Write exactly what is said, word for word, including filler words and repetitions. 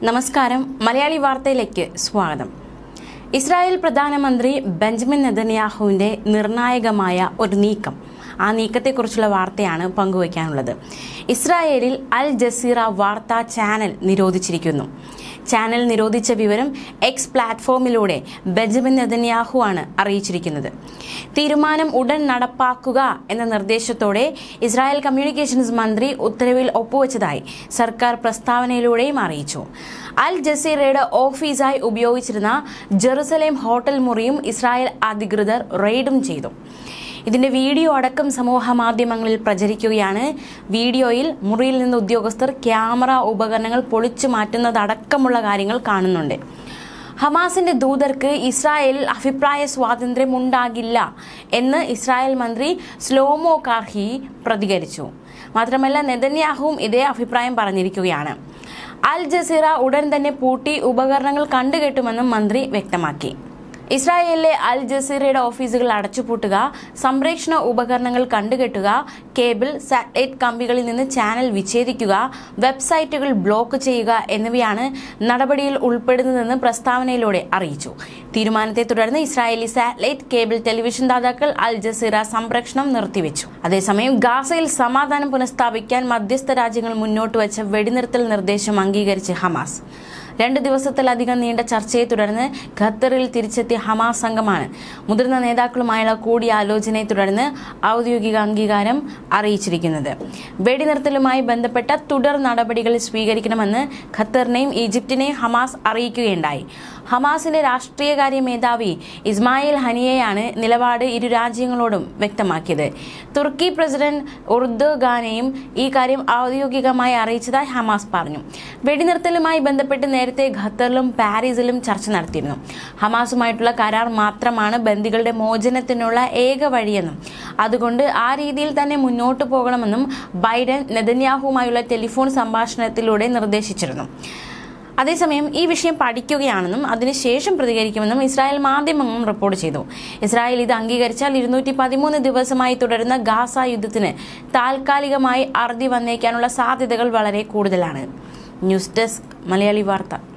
നമസ്കാരം മലയാളി വാർത്തയിലേക്ക് സ്വാഗതം. ഇസ്രായേൽ പ്രധാനമന്ത്രി ബെഞ്ചമിൻ നെതന്യാഹുവിന്റെ നിർണായകമായ ഒരു നീക്കം, ആ നീക്കത്തെക്കുറിച്ചുള്ള വാർത്തയാണ് പങ്കുവയ്ക്കാനുള്ളത്. ഇസ്രായേലിൽ അൽ ജസീറ വാർത്താ ചാനൽ നിരോധിച്ചിരിക്കുന്നു. ചാനൽ നിരോധിച്ച വിവരം എക്സ് പ്ലാറ്റ്ഫോമിലൂടെ ബെഞ്ചമിൻ നെതന്യാഹു ആണ് അറിയിച്ചിരിക്കുന്നത്. തീരുമാനം ഉടൻ നടപ്പാക്കുക എന്ന നിർദ്ദേശത്തോടെ ഇസ്രായേൽ കമ്മ്യൂണിക്കേഷൻസ് മന്ത്രി ഉത്തരവിൽ ഒപ്പുവെച്ചതായി സർക്കാർ പ്രസ്താവനയിലൂടെയും അറിയിച്ചു. അൽ ജസീറയുടെ ഓഫീസായി ഉപയോഗിച്ചിരുന്ന ജെറുസലേം ഹോട്ടൽ മുറിയും ഇസ്രായേൽ അധികൃതർ റെയ്ഡും ചെയ്തു. ഇതിന്റെ വീഡിയോ അടക്കം സമൂഹ മാധ്യമങ്ങളിൽ പ്രചരിക്കുകയാണ്. വീഡിയോയിൽ മുറിയിൽ നിന്ന് ഉദ്യോഗസ്ഥർ ക്യാമറ ഉപകരണങ്ങൾ പൊളിച്ചു മാറ്റുന്നതടക്കമുള്ള കാര്യങ്ങൾ കാണുന്നുണ്ട്. ഹമാസിന്റെ ദൂതർക്ക് ഇസ്രായേലിൽ അഭിപ്രായ സ്വാതന്ത്ര്യം ഉണ്ടാകില്ല എന്ന് ഇസ്രായേൽ മന്ത്രി സ്ലോമോ കാർഹി പ്രതികരിച്ചു. മാത്രമല്ല, നെതന്യാഹുവും ഇതേ അഭിപ്രായം പറഞ്ഞിരിക്കുകയാണ്. അൽ ജസീറ ഉടൻ തന്നെ പൂട്ടി ഉപകരണങ്ങൾ കണ്ടുകെട്ടുമെന്നും മന്ത്രി വ്യക്തമാക്കി. ഇസ്രായേലിലെ അൽ ജസീറയുടെ ഓഫീസുകൾ അടച്ചുപൂട്ടുക, സംപ്രേഷണ ഉപകരണങ്ങൾ കണ്ടുകെട്ടുക, കേബിൾ, സാറ്റലൈറ്റ് കമ്പികളിൽ നിന്ന് ചാനൽ വിച്ഛേദിക്കുക, വെബ്സൈറ്റുകൾ ബ്ലോക്ക് ചെയ്യുക എന്നിവയാണ് നടപടിയിൽ ഉൾപ്പെടുന്നതെന്ന് പ്രസ്താവനയിലൂടെ അറിയിച്ചു. തീരുമാനത്തെ തുടർന്ന് ഇസ്രായേലി സാറ്റലൈറ്റ്, കേബിൾ ടെലിവിഷൻ ദാതാക്കൾ അൽ ജസീറ സംപ്രേഷണം നിർത്തിവെച്ചു. അതേസമയം ഗാസയിൽ സമാധാനം പുനഃസ്ഥാപിക്കാൻ മധ്യസ്ഥ രാജ്യങ്ങൾ മുന്നോട്ട് വച്ച വെടിനിർത്തൽ നിർദ്ദേശം അംഗീകരിച്ച് ഹമാസ്. രണ്ട് ദിവസത്തിലധികം നീണ്ട ചർച്ചയെ തുടർന്ന് ഖത്തറിൽ തിരിച്ചെത്തിയ ഹമാസ് സംഘമാണ് മുതിർന്ന നേതാക്കളുമായുള്ള കൂടിയാലോചനയെ തുടർന്ന് ഔദ്യോഗിക അംഗീകാരം അറിയിച്ചിരിക്കുന്നത്. വെടിനിർത്തലുമായി ബന്ധപ്പെട്ട തുടർ നടപടികൾ സ്വീകരിക്കണമെന്ന് ഖത്തറിനെയും ഈജിപ്തിനെയും ഹമാസ് അറിയിക്കുകയുണ്ടായി. ഹമാസിന്റെ രാഷ്ട്രീയകാര്യ മേധാവി ഇസ്മായിൽ ഹനിയയാണ് നിലപാട് ഇരു രാജ്യങ്ങളോടും വ്യക്തമാക്കിയത്. തുർക്കി പ്രസിഡന്റ് ഉർദോഗാനെയും ഈ കാര്യം ഔദ്യോഗികമായി അറിയിച്ചതായി ഹമാസ് പറഞ്ഞു. വെടിനിർത്തലുമായി ബന്ധപ്പെട്ട് നേരത്തെ ഖത്തറിലും പാരീസിലും ചർച്ച നടത്തിയിരുന്നു. ഹമാസുമായിട്ടുള്ള കരാർ മാത്രമാണ് ബന്ദികളുടെ മോചനത്തിനുള്ള ഏക വഴിയെന്നും അതുകൊണ്ട് ആ രീതിയിൽ തന്നെ മുന്നോട്ട് പോകണമെന്നും ബൈഡൻ നെതന്യാഹുവുമായുള്ള ടെലിഫോൺ സംഭാഷണത്തിലൂടെ നിർദ്ദേശിച്ചിരുന്നു. അതേസമയം ഈ വിഷയം പഠിക്കുകയാണെന്നും അതിനുശേഷം പ്രതികരിക്കുമെന്നും ഇസ്രായേൽ മാധ്യമങ്ങളും റിപ്പോർട്ട് ചെയ്തു. ഇസ്രായേൽ ഇത് അംഗീകരിച്ചാൽ ഇരുന്നൂറ്റി പതിമൂന്ന് ദിവസമായി തുടരുന്ന ഗാസ യുദ്ധത്തിന് താൽക്കാലികമായി അറുതി വന്നേക്കാനുള്ള സാധ്യതകൾ വളരെ കൂടുതലാണ്. ന്യൂസ് ഡെസ്ക് മലയാളി വാർത്ത.